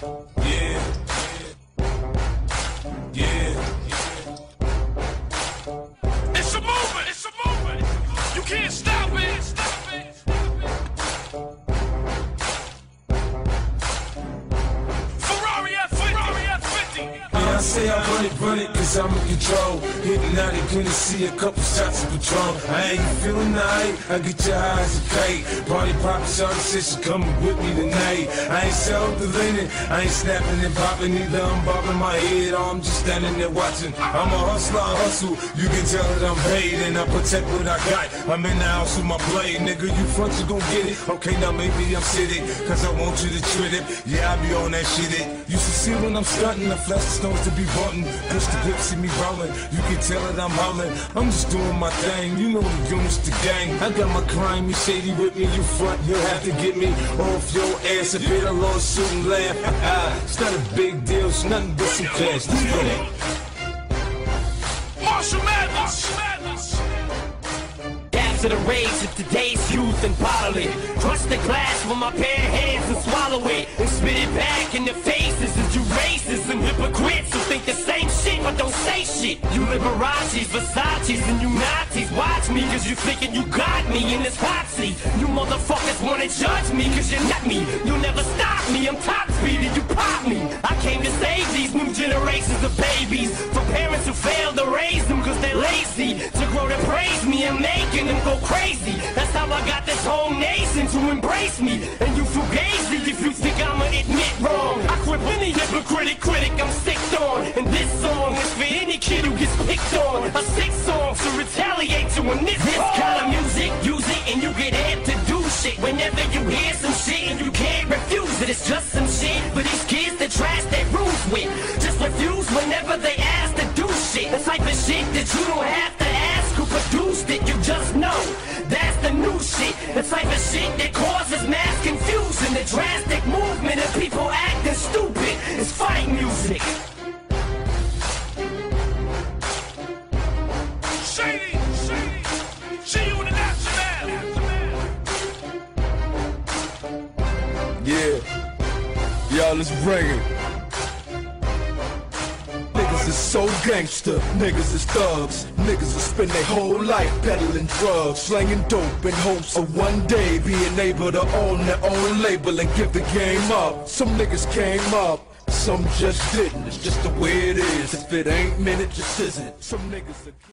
Yeah. Yeah. It's a movement. It's a movement. You can't stop it. Stop it. Ferrari F50. Yeah, I say I run it, cause I'm in control. Hitting out it, gonna see a couple shots of Patron. I ain't feeling night, I get your eyes a kite. Party poppin', shawty said she coming with me tonight. I ain't self-deleting, I ain't snapping and popping either. I'm bobbing my head, or I'm just standing there watching. I'm a hustler, I hustle, you can tell that I'm paid. And I protect what I got, I'm in the house with my blade. Nigga, you front, you gon' get it. Okay, now maybe I'm sitting, cause I want you to treat it. Yeah, I be on that shit it. You should see when I'm stunting, I flash the stones to be button. Push the whip, see me rolling, you can tell that I'm hollering. I'm just doing my thing, you know the units, the gang. I got my crime, you shady with me, you front, you'll have to get me off your ass. If it a lawsuit and laugh, it's not a big deal, it's nothing but some cash. Marshall Madness. To the rage of today's youth and bottle it. Crush the glass with my bare hands and swallow it. And spit it back in the faces of you racists and hypocrites who think the same shit but don't say shit. You Liberace's, Versace's, and you Nazis. Watch me cause you thinking you got me in this hot seat. You motherfuckers wanna judge me cause you're not me. You'll never stop me, I'm top speed and you pop me. I came to save these new generations of babies from parents who failed to raise them cause they're lazy. To grow to praise me and making them go crazy. That's how I got this whole nation to embrace me. And you fugazi if you think I'ma admit wrong. I quit any hypocritic critic I'm sicked on. And this song is for any kid who gets picked on. A sick song to retaliate to in this kind of music. Use it and you get amped to do shit. Whenever you hear some shit and you can't refuse it, it's just some shit for these kids that trash their rules with. Just refuse whenever they ask to do shit. The type of shit that you don't have to ask who produced it, you just know. That's the new shit, the type of shit that causes mass confusion. The drastic movement of people acting stupid is fight music. Shady. See you in the national. Yeah, y'all, let's bring it. Niggas is so gangster, niggas is thugs. Niggas will spend their whole life peddling drugs, slanging dope in hopes of one day being able to own their own label and give the game up. Some niggas came up, some just didn't. It's just the way it is. If it ain't meant, it just isn't. Some niggas are